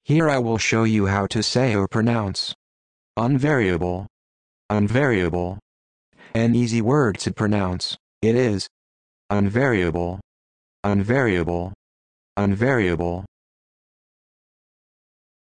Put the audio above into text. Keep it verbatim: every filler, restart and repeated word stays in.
Here I will show you how to say or pronounce unvariable, unvariable. An easy word to pronounce, it is unvariable, unvariable, unvariable.